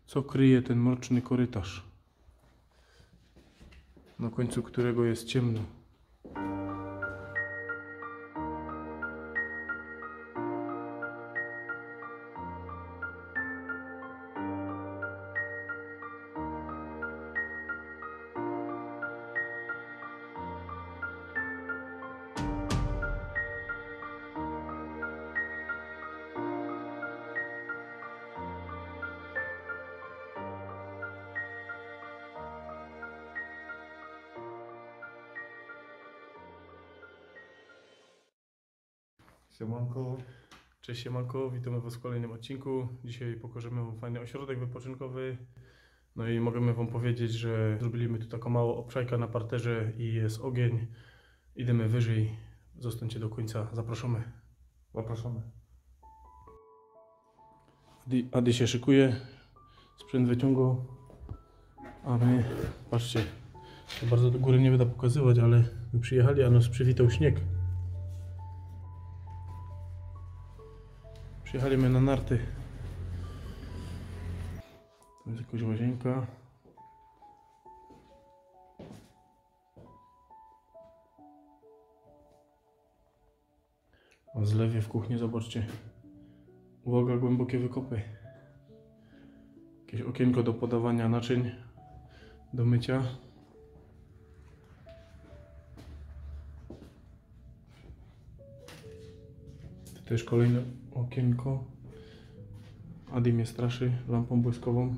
co kryje ten mroczny korytarz, na końcu którego jest ciemno. Siemanko. Cześć siemanko, witamy Was w kolejnym odcinku. Dzisiaj pokażemy Wam fajny ośrodek wypoczynkowy. No i możemy Wam powiedzieć, że zrobiliśmy tu taką małą obszajkę na parterze i jest ogień. Idziemy wyżej, zostańcie do końca, zapraszamy. Zapraszamy. Adi się szykuje, sprzęt wyciągał, a my, patrzcie, to bardzo do góry nie będę pokazywać, ale my przyjechali, a nas przywitał śnieg. Przyjechaliśmy na narty. Tu jest jakaś łazienka. A w zlewie w kuchni zobaczcie. Uwaga, głębokie wykopy. Jakieś okienko do podawania naczyń do mycia. Tu też kolejne okienko. Adi mnie straszy lampą błyskową.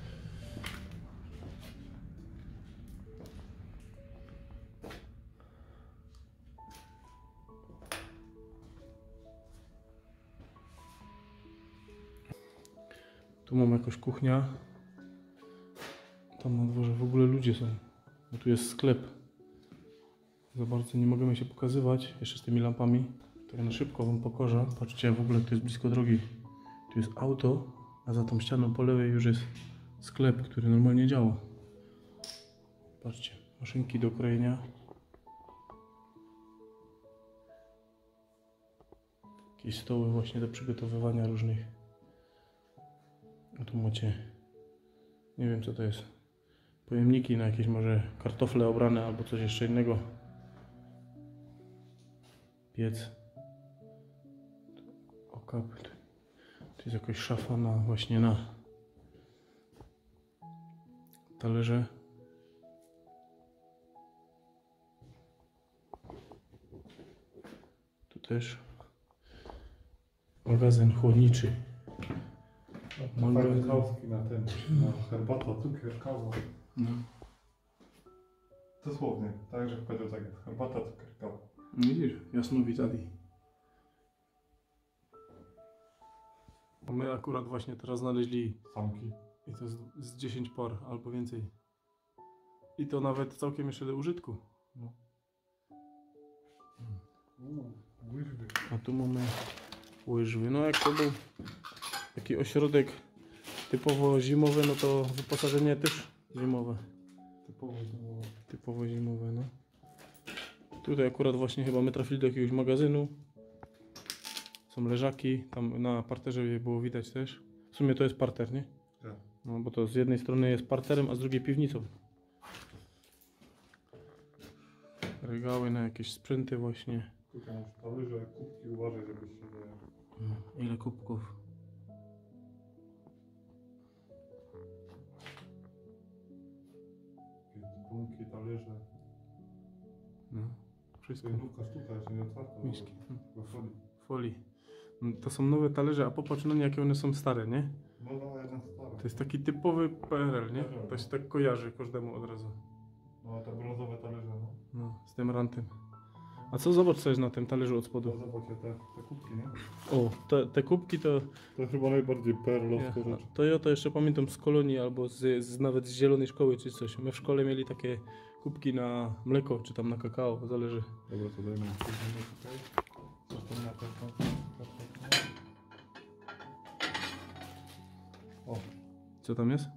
Tu mam jakąś kuchnia. Tam na dworze w ogóle ludzie są. Bo tu jest sklep. Za bardzo nie możemy się pokazywać jeszcze z tymi lampami. Tak na szybko Wam pokażę. Patrzcie, w ogóle to jest blisko drogi. Tu jest auto, a za tą ścianą po lewej już jest sklep, który normalnie działa. Patrzcie, maszynki do krojenia. Jakieś stoły właśnie do przygotowywania różnych. A tu macie, nie wiem co to jest, pojemniki na jakieś może kartofle obrane albo coś jeszcze innego. Piec. Okap. Tu jest jakaś szafa na właśnie na talerze. Tu też magazyn chłodniczy. Fajny kałski na tym, na herbata, cukier, kawa. No. Dosłownie, tak, że powiedział tak jest. Herbata, cukier, kawa. Widzisz, jasnowidz Adi. A my akurat właśnie teraz znaleźli Samki. i to z 10 par albo więcej. I to nawet całkiem jeszcze do użytku. No. Łyżwy. A tu mamy łyżwy. No jak to był taki ośrodek typowo zimowy, no to wyposażenie też zimowe. Typowo zimowe, no. Tutaj akurat właśnie chyba my trafili do jakiegoś magazynu. Są leżaki, tam na parterze je było widać też. W sumie to jest parter, nie? Tak. No bo to z jednej strony jest parterem, a z drugiej piwnicą. Regały na jakieś sprzęty właśnie. Tutaj masz talerze, kubki, uważaj, żebyś się nie... No, ile kubków. Dzwonki, talerze. No, wszystko. Lubka sztuka, jeszcze nie otwarta. Miski. Chyba folii. Folii. No, to są nowe talerze, a popatrz na nie, jakie one są stare, nie? No, jeden stary. To jest taki typowy PRL, nie? To się tak kojarzy każdemu od razu. No, te brązowe talerze, no. No, z tym rantem. A co zobacz co jest na tym talerzu od To spodu? zobaczcie te kubki, nie? O, te kubki to... To chyba najbardziej perlowska Ja, rzecz. to ja to jeszcze pamiętam z kolonii albo nawet z zielonej szkoły czy coś. My w szkole mieli takie kubki na mleko czy tam na kakao, zależy. Dobra, to dajmy tutaj. Co tam na pewno? O, Co tam jest?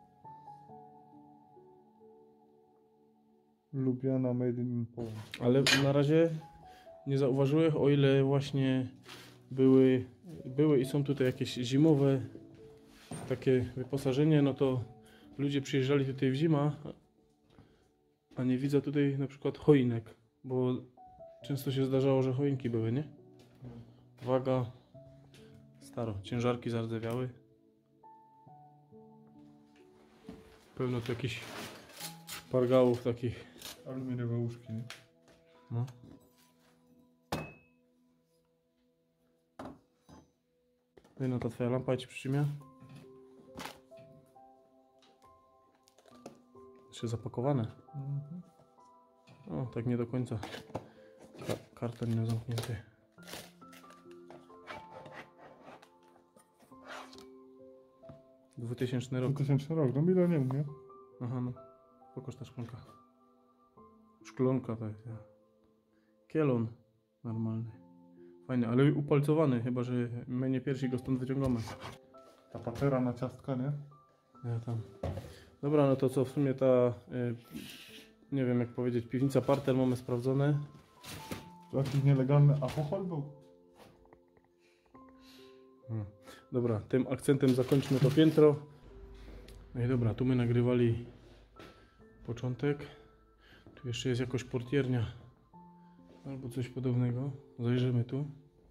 Lubiana Made in Poland. Ale na razie nie zauważyłem, o ile właśnie były i są tutaj jakieś zimowe takie wyposażenie, no to ludzie przyjeżdżali tutaj w zimę, a nie widzę tutaj na przykład choinek, bo często się zdarzało, że choinki były, nie? Waga staro, ciężarki zardzewiały. Pełno tu jakichś pargałów takich. Aluminiowe łóżki, nie? No. No ta twoja lampa ci przytrzymia? Jeszcze zapakowane. O, tak nie do końca. Karton nie zamknięty. Dwutysięczny rok. 2000 rok, no milenium, nie? Aha, no. Pokaż ta szklanka. Szklonka to jest. Ja. Kielon. Normalny. Fajny, ale upalcowany, chyba że my nie pierwsi go stąd wyciągamy. Ta patera na ciastka, nie? Ja tam. Dobra, no to co, w sumie ta, nie wiem jak powiedzieć, piwnica parter mamy sprawdzone. To jakiś nielegalny alkohol był? Dobra, tym akcentem zakończmy to piętro. No i dobra, tu my nagrywali początek. Tu jeszcze jest jakoś portiernia albo coś podobnego. Zajrzymy tu.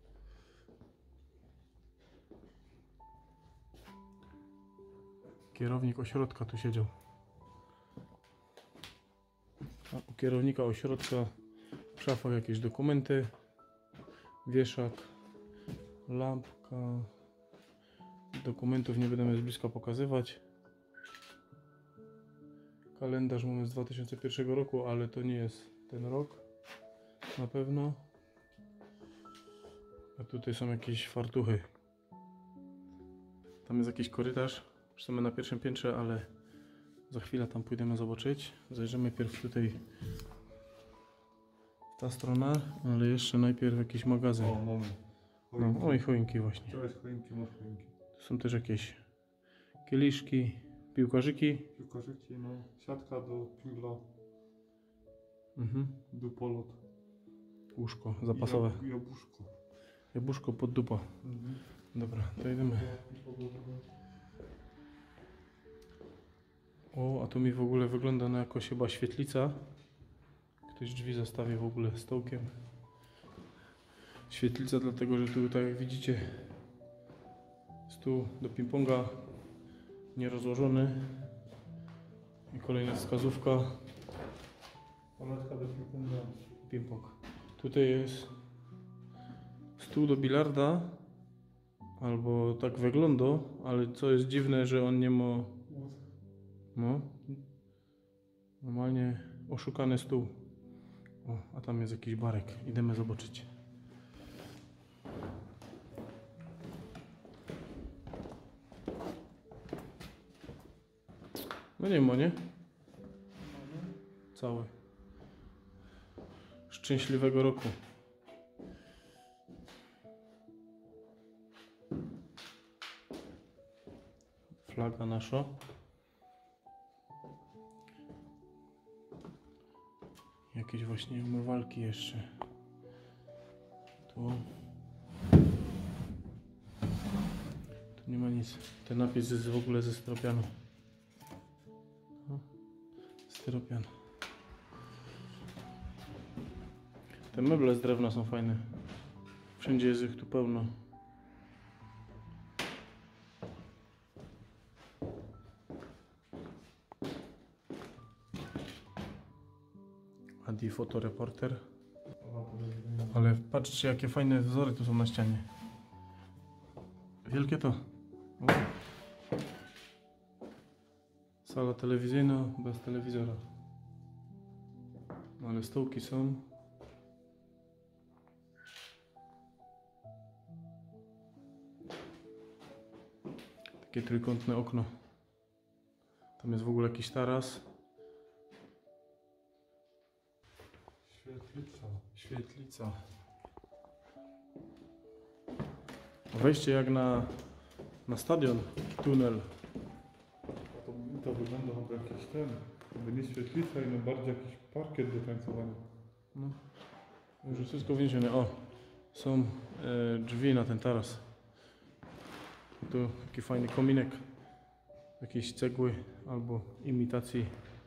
Kierownik ośrodka tu siedział. A u kierownika ośrodka w szafach jakieś dokumenty, wieszak, lampka. Dokumentów nie będę z bliska pokazywać. Kalendarz mamy z 2001 roku, ale to nie jest ten rok. Na pewno. A tutaj są jakieś fartuchy. Tam jest jakiś korytarz. Jesteśmy na pierwszym piętrze, ale za chwilę tam pójdziemy zobaczyć. Zajrzymy pierw tutaj w ta strona, ale jeszcze najpierw jakiś magazyn. O, mamy. No, o i choinki właśnie. To jest choinki, masz choinki. Tu są też jakieś kieliszki, piłkarzyki. Piłkarzyki, no. Siatka do pingla, Mhm. do polot. Łóżko zapasowe. I jabłuszko. Jabłuszko pod dupa. Dobra, to idziemy. O, a tu mi w ogóle wygląda na jakoś chyba świetlica. Ktoś drzwi zostawił w ogóle stołkiem. Świetlica dlatego, że tu tak jak widzicie stół do ping-ponga nierozłożony. I kolejna wskazówka. Paletka do ping-ponga. Ping-pong. Tutaj jest stół do bilarda. Albo tak wygląda, ale co jest dziwne, że on nie ma... No. Normalnie oszukany stół. O, a tam jest jakiś barek. Idziemy zobaczyć. No nie ma, nie? Cały. Szczęśliwego roku. Flaga nasza. Jakieś właśnie umywalki jeszcze. Tu. Tu nie ma nic. Ten napis jest w ogóle ze styropianu. Styropian. Te meble z drewna są fajne. Wszędzie jest ich tu pełno. Adi fotoreporter. Ale patrzcie jakie fajne wzory tu są na ścianie. Wielkie to. O. Sala telewizyjna bez telewizora. Ale stołki są. Takie trójkątne okno. Tam jest w ogóle jakiś taras. Świetlica. Świetlica. Wejście jak na stadion. Tunel. To wygląda jakby jakiś ten. Jakby nie świetlica, ale bardziej jakiś parkiet do tańcowania. No. Już wszystko wniesione. O, są drzwi na ten taras. Tu taki fajny kominek jakiejś cegły albo imitacji.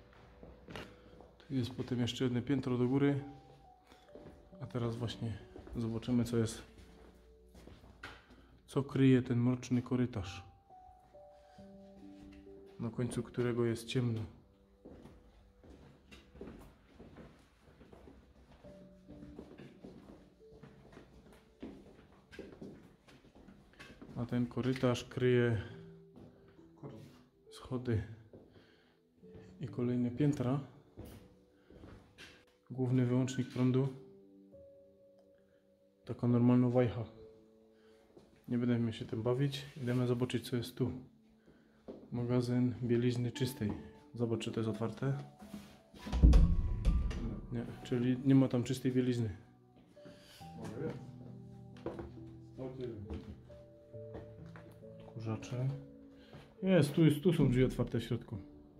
Tu jest potem jeszcze jedno piętro do góry. A teraz właśnie zobaczymy, co kryje ten mroczny korytarz, na końcu którego jest ciemno. A ten korytarz kryje schody i kolejne piętra. Główny wyłącznik prądu. Taka normalna wajcha. Nie będziemy się tym bawić. Idziemy zobaczyć, co jest tu. Magazyn bielizny czystej. Zobacz, czy to jest otwarte. Nie, czyli nie ma tam czystej bielizny. Może jest. 109. Odkurzacze. Tu są drzwi otwarte w środku.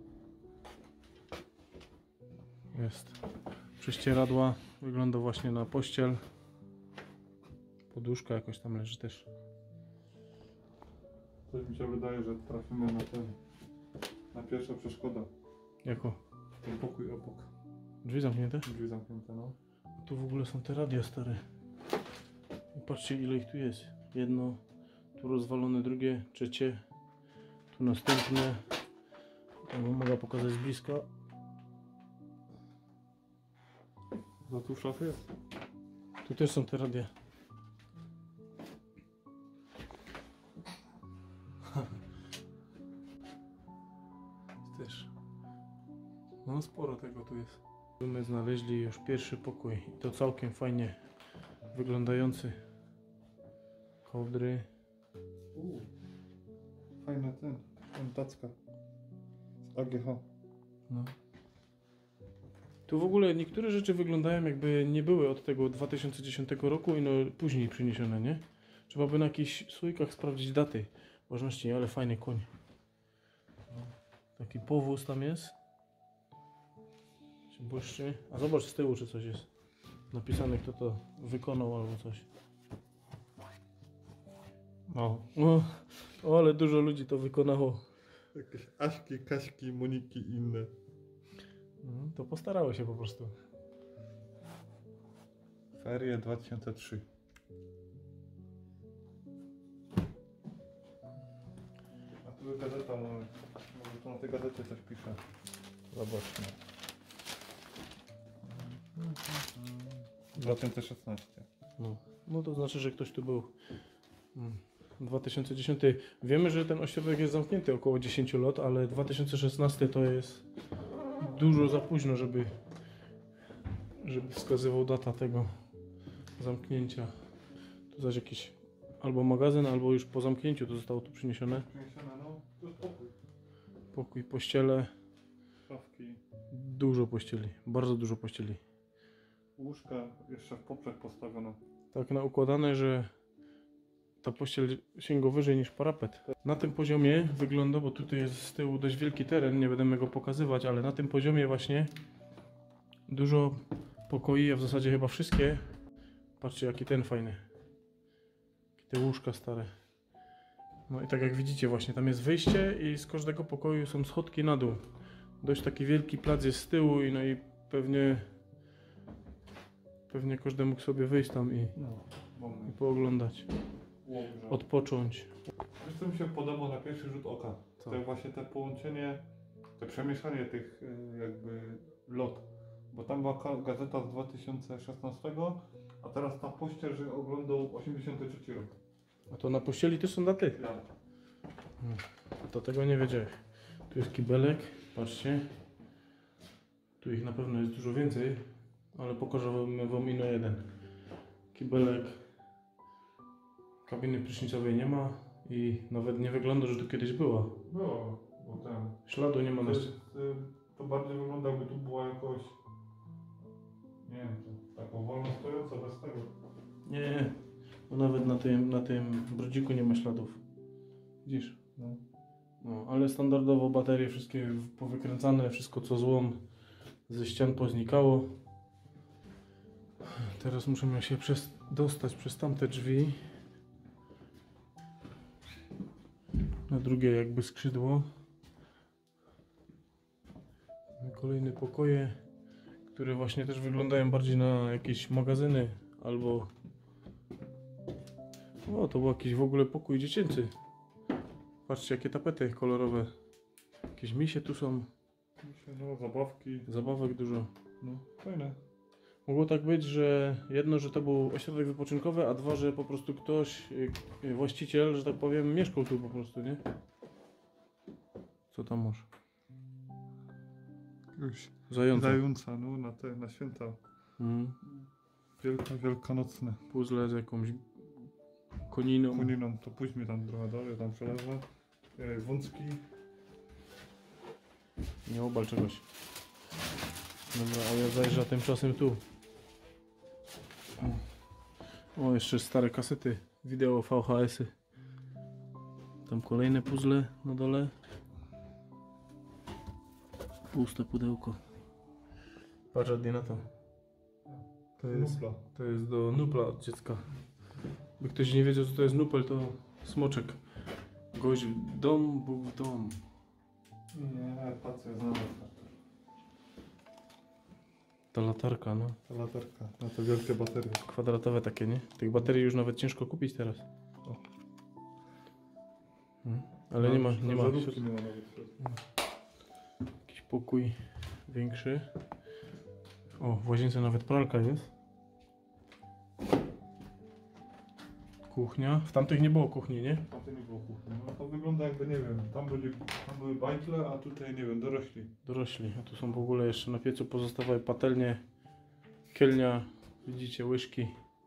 Jest. Prześcieradła. Wygląda właśnie na pościel. Poduszka jakoś tam leży też. Coś mi się wydaje, że trafimy na pierwszą przeszkodę. Jako? Ten pokój obok. Drzwi zamknięte? Drzwi zamknięte, no. Tu w ogóle są te radia stare. I patrzcie, ile ich tu jest. Jedno, tu rozwalone, drugie, trzecie, tu następne. To mogę pokazać z bliska. Za tu w szafie jest. Tu też są te radia. Też. No sporo tego tu jest. Tu my znaleźli już pierwszy pokój. I to całkiem fajnie wyglądający. Kołdry. Fajna tacka. Z AGH. No. Tu w ogóle niektóre rzeczy wyglądają, jakby nie były od tego 2010 roku i no później przyniesione, nie? Trzeba by na jakichś słoikach sprawdzić daty ważności, ale fajny koń. Taki powóz tam jest. Się błyszczy. A zobacz z tyłu, czy coś jest napisane, kto to wykonał albo coś. O, ale dużo ludzi to wykonało. Jakieś Aśki, Kaśki, Moniki i inne. No, to postarały się po prostu. Ferie 2003. A tu gazeta mamy. Może tu na tej gazecie coś pisze. Zobaczmy. 2016. No to znaczy, że ktoś tu był. 2010. Wiemy, że ten ośrodek jest zamknięty około 10 lat, ale 2016 to jest dużo za późno, żeby wskazywał data tego zamknięcia. Tu zaś jakiś albo magazyn, albo już po zamknięciu to zostało tu przyniesione. No, to jest pokój. Pokój, pościele. Szafki. Dużo pościeli, bardzo dużo pościeli. Łóżka jeszcze w poprzek postawione. Tak naukładane, że ta pościel sięga wyżej niż parapet. Na tym poziomie wygląda, bo tutaj jest z tyłu dość wielki teren, nie będziemy go pokazywać, ale na tym poziomie właśnie dużo pokoi, a w zasadzie chyba wszystkie. Patrzcie, jaki ten fajny. Jakie te łóżka stare. No i tak jak widzicie właśnie, tam jest wyjście i z każdego pokoju są schodki na dół. Dość taki wielki plac jest z tyłu i no i pewnie każdy mógł sobie wyjść tam i pooglądać. Łobrze. Odpocząć. Wiesz, co mi się podoba na pierwszy rzut oka? Co? To właśnie te połączenie, to przemieszanie tych jakby lot. Bo tam była gazeta z 2016, a teraz ta pościel, że oglądał 83 rok. A to na pościeli też są daty? Ja. To tego nie wiedziałem. Tu jest kibelek, patrzcie. Tu ich na pewno jest dużo więcej, ale pokażę wam ino jeden. Kibelek. Kabiny prysznicowej nie ma i nawet nie wygląda, że tu kiedyś była. Było, bo ten... Śladu nie ma na To bardziej wygląda, jakby tu była jakoś... Nie wiem, taką wolno stojąca bez tego. Nie, bo nawet na tym brodziku nie ma śladów. Widzisz? No, ale standardowo baterie wszystkie powykręcane, wszystko co złom ze ścian poznikało. Teraz muszę się dostać przez tamte drzwi. Na drugie jakby skrzydło. Kolejne pokoje, które właśnie też wyglądają bardziej na jakieś magazyny albo... O, to był jakiś w ogóle pokój dziecięcy. Patrzcie, jakie tapety kolorowe. Jakieś misie tu są. No, zabawki. Zabawek dużo. No, fajne. Mogło tak być, że jedno, że to był ośrodek wypoczynkowy, a dwa, że po prostu ktoś, właściciel, że tak powiem, mieszkał tu po prostu, nie? Co tam masz? Już. Zająca. Zająca, no, na święta. Wielkanocne. Puzzle z jakąś koniną. Koniną, to pójdźmy tam trochę dalej, tam przelewa. Wącki. Nie obal czegoś. Dobra, a ja zajrzę tymczasem tu. O, jeszcze stare kasety. Wideo VHS-y. Tam kolejne puzzle na dole. Puste pudełko. Patrz na to. Nupla. To jest do nupla od dziecka. By ktoś nie wiedział, co to jest nupel, to smoczek. Gość w dom, Bóg w dom. Nie, patrzę, znam. Ta latarka, no. Ta latarka, na te wielkie baterie. Kwadratowe takie, nie? Tych baterii już nawet ciężko kupić teraz. O. Ale nie ma, nie ma. Żarówki nie ma nawet. Jakiś pokój większy. O, w łazience nawet pralka jest. Kuchnia. W tamtych nie było kuchni, nie? A to nie było kuchni. No to wygląda jakby, nie wiem, tam były bajtle, a tutaj, nie wiem, dorośli. Dorośli. A tu są w ogóle jeszcze na piecu pozostawały patelnie, kielnia, widzicie, łyżki.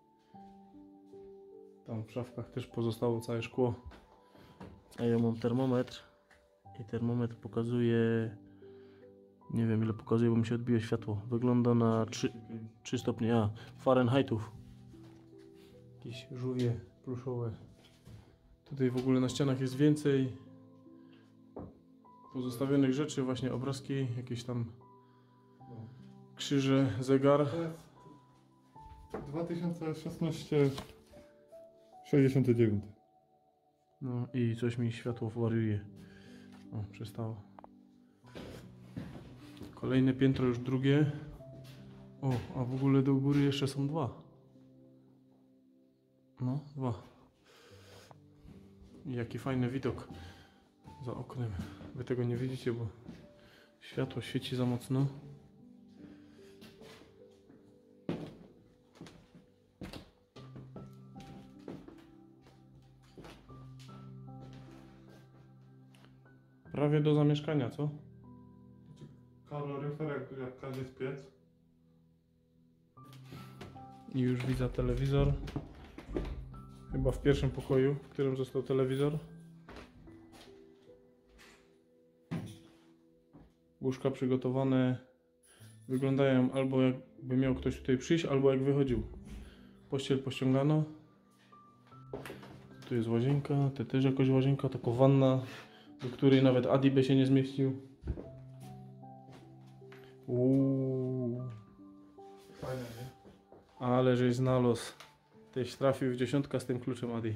Tam w szafkach też pozostało całe szkło. A ja mam termometr i termometr pokazuje, nie wiem ile pokazuje, bo mi się odbiło światło. Wygląda na 3 stopnie Fahrenheitów. Jakieś żółwie pluszowe. Tutaj w ogóle na ścianach jest więcej pozostawionych rzeczy, właśnie obrazki, jakieś tam krzyże, zegar. To jest 2016 69. No i coś mi światło wariuje. O, przestało. Kolejne piętro, już drugie. O, a w ogóle do góry jeszcze są dwa. No, dwa. I jaki fajny widok za oknem. Wy tego nie widzicie, bo światło świeci za mocno. Prawie do zamieszkania, co? Kaloryfer jak każdy piec. I już widzę telewizor. Chyba w pierwszym pokoju, w którym został telewizor. Łóżka przygotowane wyglądają albo jakby miał ktoś tutaj przyjść, albo jak wychodził. Pościel pościągano. Tu jest łazienka, to też jakoś łazienka, taka wanna, do której nawet Adi by się nie zmieścił. Fajne, nie? Ale żeś znalazł. Tyś trafił w 10 z tym kluczem, Adi.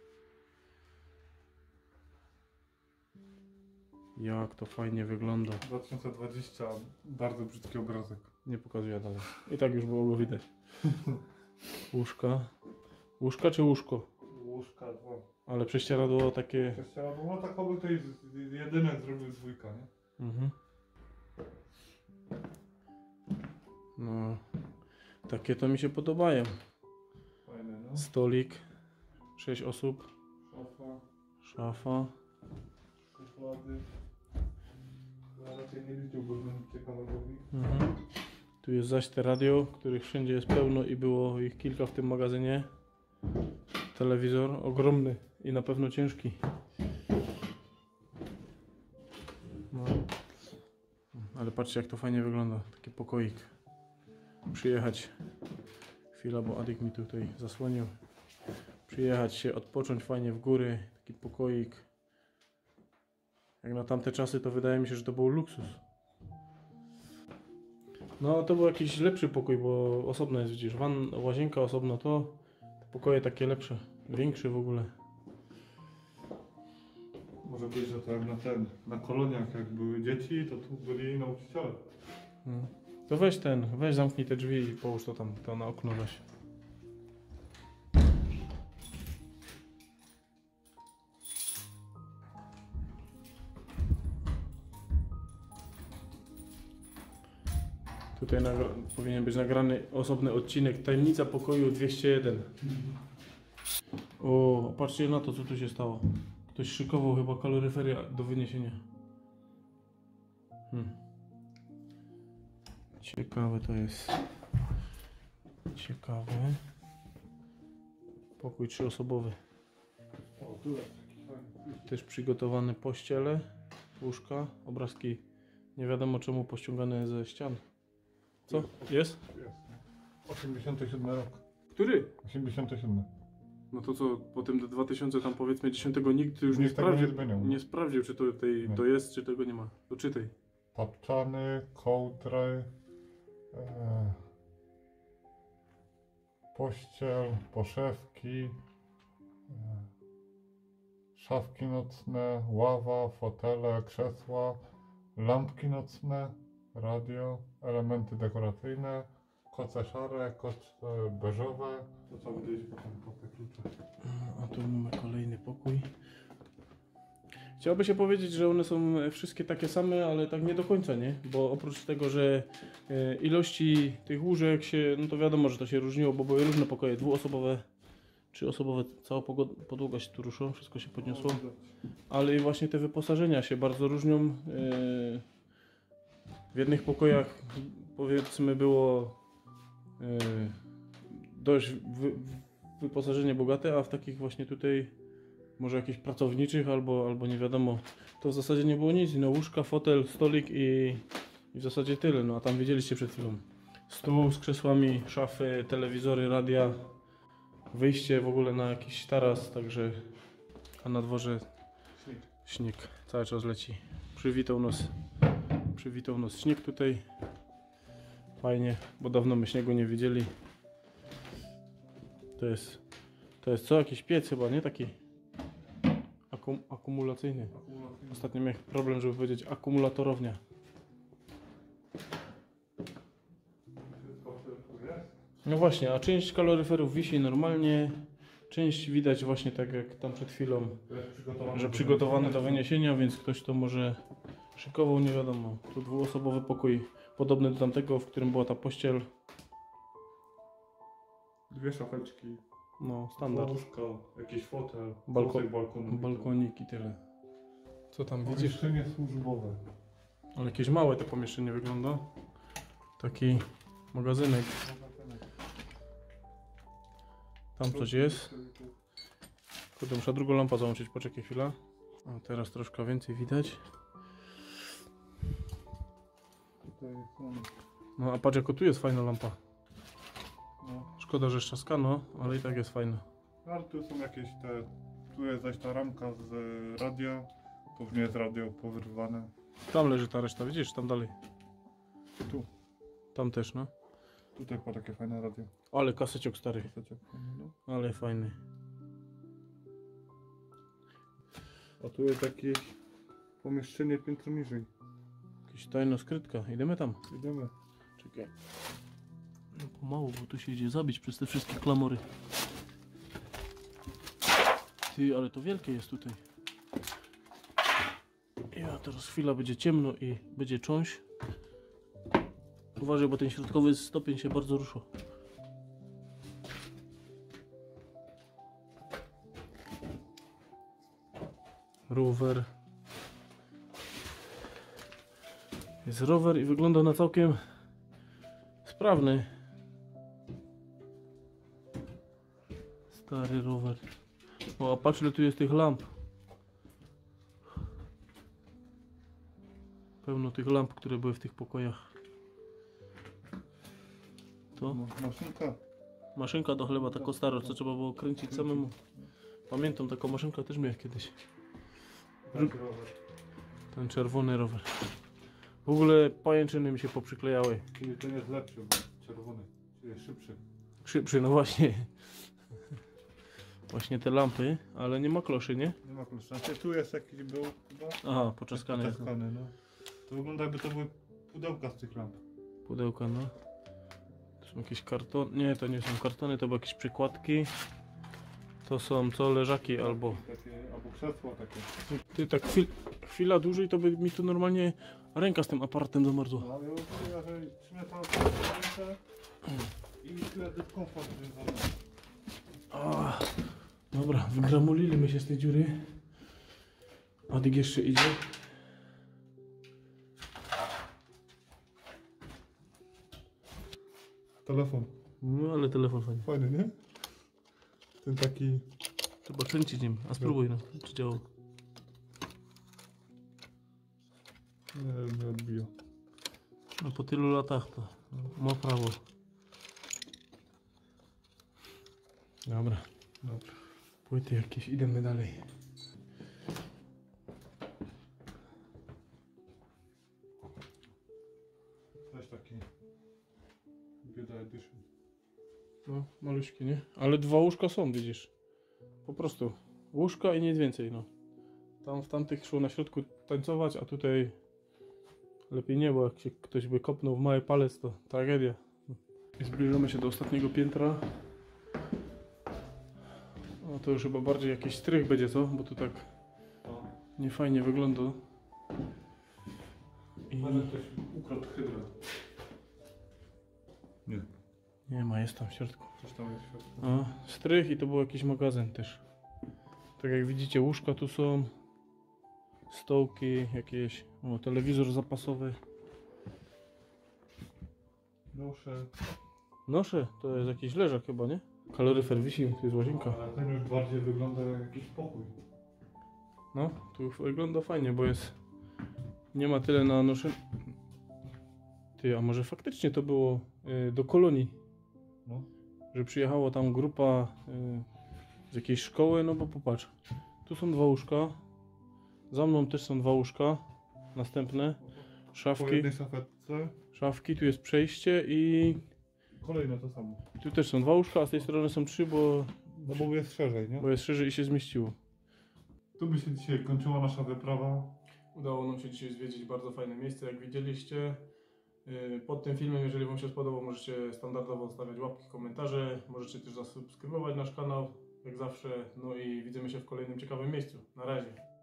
Jak to fajnie wygląda. 2020, bardzo brzydki obrazek. Nie pokazuję dalej. I tak już było go widać. Łóżka. Łóżka czy łóżko? Łóżka, dwa. Ale prześcieradło takie... Prześcieradło, no tak oby ktoś jedynek zrobił z dwójka, nie? Mhm. No, takie to mi się podobają. Fajne, no. Stolik, 6 osób, Szafa, szafa. szuflady. Ja raczej nie liczyłbym ciekawego w nich. Mhm. Tu jest zaś te radio, których wszędzie jest pełno i było ich kilka w tym magazynie. Telewizor ogromny i na pewno ciężki. No. Ale patrzcie, jak to fajnie wygląda, taki pokoik. Przyjechać, chwila, bo Adik mi tutaj zasłonił. Przyjechać się, odpocząć fajnie w góry, taki pokoik. Jak na tamte czasy, to wydaje mi się, że to był luksus. No, to był jakiś lepszy pokój, bo osobno jest, widzisz, łazienka osobno, te pokoje takie lepsze, większe w ogóle. Może być, że to jak na koloniach jak były dzieci, to tu byli nauczyciele. No. To weź zamknij te drzwi i połóż to tam, to na okno weź. Tutaj powinien być nagrany osobny odcinek Tajemnica pokoju 201. O, patrzcie na to, co tu się stało. Ktoś szykował chyba kaloryfery do wyniesienia. Ciekawe to jest. Ciekawe. Pokój 3-osobowy. O, tu jest taki fajny. Też przygotowane pościele, łóżka, obrazki nie wiadomo czemu pościągane ze ścian. Co? Jest? Jest. 87 rok. Który? 87. No to co, po tym do 2000 tam powiedzmy 10 nikt już nie Nikt tego sprawdził, nie zmieniał. nie sprawdził czy to, Nie. to jest, czy tego nie ma. To czytaj. Tapczany, kołdry, pościel, poszewki, szafki nocne, ława, fotele, krzesła, lampki nocne, radio, elementy dekoracyjne, koce szare, koce beżowe. To co widzieliśmy potem po te klucze. A tu mamy kolejny pokój. Chciałoby się powiedzieć, że one są wszystkie takie same, ale tak nie do końca, nie? Bo oprócz tego, że ilości tych łóżek się, no to wiadomo, że to się różniło, bo były różne pokoje, 2-osobowe, 3-osobowe, cała podłoga się tu ruszyła, wszystko się podniosło. Ale i właśnie te wyposażenia się bardzo różnią. W jednych pokojach powiedzmy było dość wyposażenie bogate, a w takich właśnie tutaj może jakichś pracowniczych albo nie wiadomo, to w zasadzie nie było nic, no łóżka, fotel, stolik i w zasadzie tyle, no a tam widzieliście przed chwilą stół z krzesłami, szafy, telewizory, radia, wyjście w ogóle na jakiś taras, także a na dworze śnieg cały czas leci, przywitał nas śnieg tutaj, fajnie, bo dawno my śniegu nie widzieli. To jest co? Jakiś piec chyba, nie? Taki akumulacyjny. Ostatnio miałem problem, żeby powiedzieć akumulatorownia. No właśnie, a część kaloryferów wisi normalnie, część widać właśnie tak jak tam przed chwilą, że przygotowane do wyniesienia, więc ktoś to może szykował, nie wiadomo. Tu 2-osobowy pokój, podobny do tamtego, w którym była ta pościel. Dwie szafeczki. No, standard. Łóżko, jakiś fotel, Balkonik i tyle. Co tam widzisz? Pomieszczenie służbowe. Ale jakieś małe to pomieszczenie wygląda. Taki magazynek. Tam coś jest. Kurde, muszę drugą lampę załączyć, poczekaj chwilę. A teraz troszkę więcej widać. Tutaj są... No a patrz, jako tu jest fajna lampa. No. Szkoda, że szczaskano, ale i tak jest fajna. Ale tu są jakieś te... Tu jest zaś ta ramka z radia. Tu nie jest radio powyrywane. Tam leży ta reszta, widzisz? Tam dalej. Tu. Tam też, no. Tutaj było takie fajne radio. Ale kaseciok stary. Kaseciok, no. Ale fajny. A tu jest jakieś pomieszczenie piętro niżej. Jakaś tajna skrytka. Idziemy tam. Idziemy. Czekaj. No pomału, bo tu się idzie zabić przez te wszystkie klamory. Ty, ale to wielkie jest tutaj. Ja teraz chwila będzie ciemno i będzie cząść. Uważaj, bo ten środkowy stopień się bardzo rusza. Rower. Jest rower i wygląda na całkiem sprawny. Stary rower. O, a patrz ile tu jest tych lamp. Pełno tych lamp, które były w tych pokojach. To? Maszynka. Maszynka do chleba, taka stara, co trzeba było kręcić samemu. Pamiętam, taką maszynkę też miałem kiedyś. Ten czerwony rower. W ogóle pajęczyny mi się poprzyklejały. Czyli ten jest lepszy, bo czerwony. Czyli jest szybszy. Szybszy, no właśnie. Właśnie te lampy, ale nie ma kloszy, nie? Nie ma klucza. Znaczy, tu jest jakiś był chyba. Aha, poczaskane jest. Poczaskany, no. To wygląda jakby to były pudełka z tych lamp. Pudełka, no. To są jakieś kartony, nie, to nie są kartony, to były jakieś przykładki. To są co, leżaki albo... Albo krzesło takie. Ty tak chwila dłużej, to by mi tu normalnie ręka z tym aparatem zamarzła. No, ale ja że trzymę to ręce i tyle dyskomfort związany. A, dobra, wygramuliliśmy się z tej dziury. Adik jeszcze idzie. Telefon. No ale telefon fajny. Fajny, nie? Ten taki... Trzeba kręcić nim, a spróbuj no, czy działa. Nie odbija. No po tylu latach to ma prawo. Dobra. Dobra. Płyty jakieś, idziemy dalej. Też taki... Bieda edition. No, maluśkie, nie? Ale dwa łóżka są, widzisz. Po prostu. Łóżka i nic więcej, no. Tam w tamtych szło na środku tańcować, a tutaj lepiej nie, bo jak się ktoś by kopnął w mały palec, to tragedia. I zbliżamy się do ostatniego piętra. No to już chyba bardziej jakiś strych będzie, co? Bo tu tak niefajnie wygląda. I... Może ktoś ukradł hydrę. Nie. Nie ma, jest tam w środku. Coś tam jest w środku. A, strych i to był jakiś magazyn też. Tak jak widzicie, łóżka tu są. Stołki jakieś. O, telewizor zapasowy. Noszę. Noszę, to jest jakiś leżak chyba, nie? Kaloryfer wisi, tu jest łazienka. Ale ten już bardziej wygląda jak jakiś pokój. No, tu wygląda fajnie, bo jest... Nie ma tyle na noszeniu. Ty, a może faktycznie to było do kolonii? No. Że przyjechała tam grupa z jakiejś szkoły, no bo popatrz. Tu są dwa łóżka. Za mną też są dwa łóżka. Następne. Po Szafki. jednej szafetce. Szafki, tu jest przejście i Kolejne to samo. tu też są dwa łóżka, a z tej strony są trzy, No bo jest szerzej, nie? bo jest szerzej i się zmieściło. Tu by się dzisiaj kończyła nasza wyprawa. Udało nam się dzisiaj zwiedzić bardzo fajne miejsce, jak widzieliście. Pod tym filmem, jeżeli Wam się spodobał, możecie standardowo stawiać łapki, komentarze. Możecie też zasubskrybować nasz kanał, jak zawsze. No i widzimy się w kolejnym ciekawym miejscu. Na razie.